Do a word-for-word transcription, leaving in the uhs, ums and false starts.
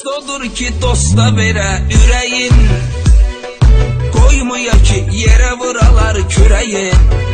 Dost odur ki dosta verə ürəyin, qoymuya ki yerə vuralar kürəyin.